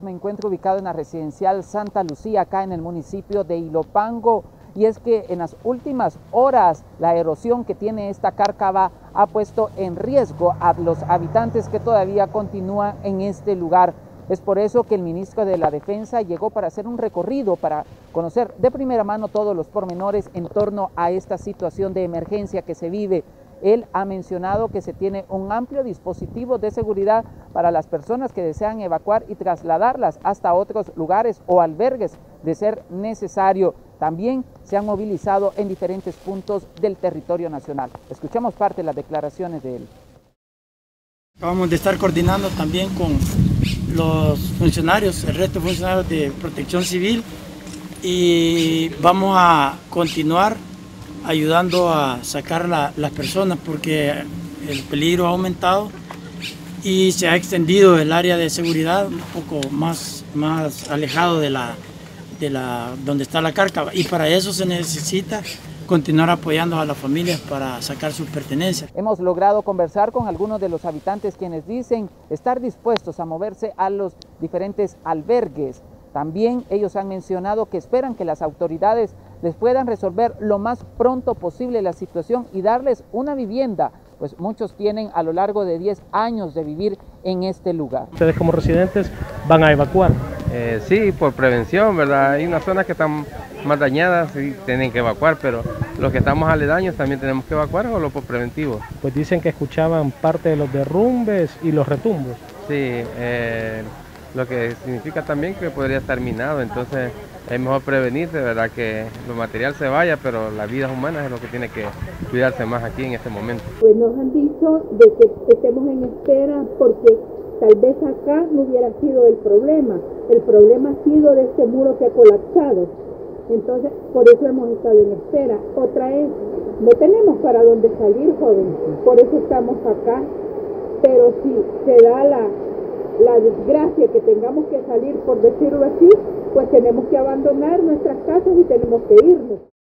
Me encuentro ubicado en la residencial Santa Lucía, acá en el municipio de Ilopango, y es que en las últimas horas la erosión que tiene esta cárcava ha puesto en riesgo a los habitantes que todavía continúan en este lugar. Es por eso que el ministro de la Defensa llegó para hacer un recorrido, para conocer de primera mano todos los pormenores en torno a esta situación de emergencia que se vive. Él ha mencionado que se tiene un amplio dispositivo de seguridad para las personas que desean evacuar y trasladarlas hasta otros lugares o albergues de ser necesario. También se han movilizado en diferentes puntos del territorio nacional. Escuchamos parte de las declaraciones de él. Acabamos de estar coordinando también con los funcionarios, el resto de funcionarios de Protección Civil, y vamos a continuar ayudando a sacar las personas porque el peligro ha aumentado y se ha extendido el área de seguridad un poco más alejado de donde está la cárcava, y para eso se necesita continuar apoyando a las familias para sacar sus pertenencias. Hemos logrado conversar con algunos de los habitantes quienes dicen estar dispuestos a moverse a los diferentes albergues. También ellos han mencionado que esperan que las autoridades les puedan resolver lo más pronto posible la situación y darles una vivienda, pues muchos tienen a lo largo de 10 años de vivir en este lugar. ¿Ustedes como residentes van a evacuar? Sí, por prevención, ¿verdad? Hay unas zonas que están más dañadas y tienen que evacuar, pero los que estamos aledaños también tenemos que evacuar, o lo por preventivo. Pues dicen que escuchaban parte de los derrumbes y los retumbos. Sí, lo que significa también que podría estar minado, entonces es mejor prevenir, de verdad, que lo material se vaya, pero las vidas humanas es lo que tiene que cuidarse más aquí en este momento. Pues nos han dicho de que estemos en espera porque tal vez acá no hubiera sido el problema ha sido de este muro que ha colapsado, entonces por eso hemos estado en espera. Otra es, no tenemos para dónde salir, joven, por eso estamos acá, pero si se da la desgracia que tengamos que salir, por decirlo así, pues tenemos que abandonar nuestras casas y tenemos que irnos.